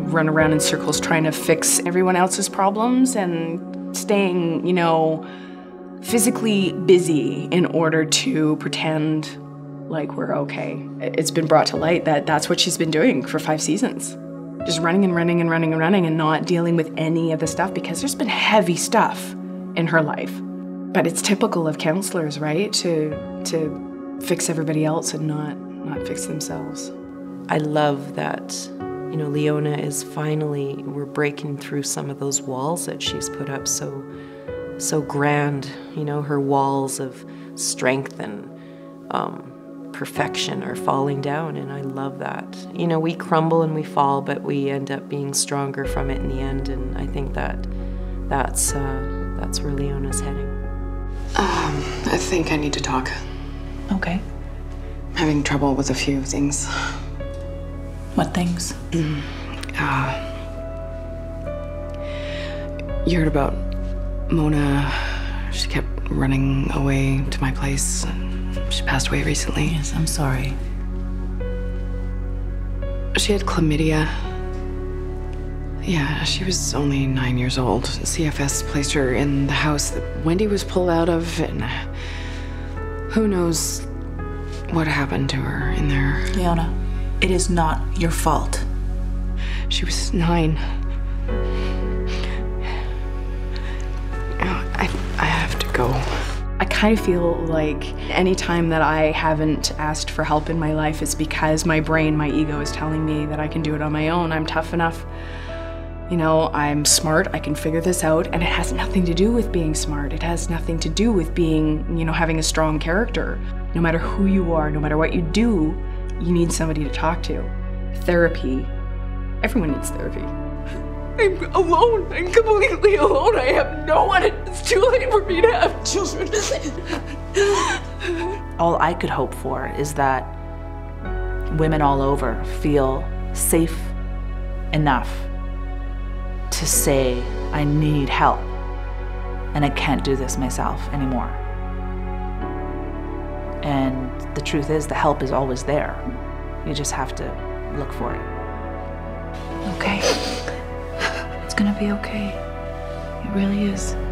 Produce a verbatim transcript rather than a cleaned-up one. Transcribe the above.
run around in circles trying to fix everyone else's problems and staying, you know, physically busy in order to pretend like we're okay. It's been brought to light that that's what she's been doing for five seasons. Just running and running and running and running and not dealing with any of the stuff because there's been heavy stuff in her life. But it's typical of counselors, right? To, to fix everybody else and not, not fix themselves. I love that, you know, Leona is finally, we're breaking through some of those walls that she's put up so, so grand, you know, her walls of strength and um, perfection are falling down, and I love that. You know, we crumble and we fall, but we end up being stronger from it in the end, and I think that that's, uh, that's where Leona's heading. Um, I think I need to talk. Okay. I'm having trouble with a few things. What things? Mm. Uh, you heard about Mona? She kept running away to my place. She passed away recently. Yes, I'm sorry. She had chlamydia. Yeah, she was only nine years old. C F S placed her in the house that Wendy was pulled out of, and who knows what happened to her in there. Leona, it is not your fault. She was nine. I, I have to go. I kind of feel like any time that I haven't asked for help in my life, it's because my brain, my ego is telling me that I can do it on my own. I'm tough enough. You know, I'm smart, I can figure this out, and it has nothing to do with being smart. It has nothing to do with being, you know, having a strong character. No matter who you are, no matter what you do, you need somebody to talk to. Therapy. Everyone needs therapy. I'm alone. I'm completely alone. I have no one. It's too late for me to have children. All I could hope for is that women all over feel safe enough to say, I need help, and I can't do this myself anymore. And the truth is, the help is always there. You just have to look for it. Okay. It's gonna be okay. It really is.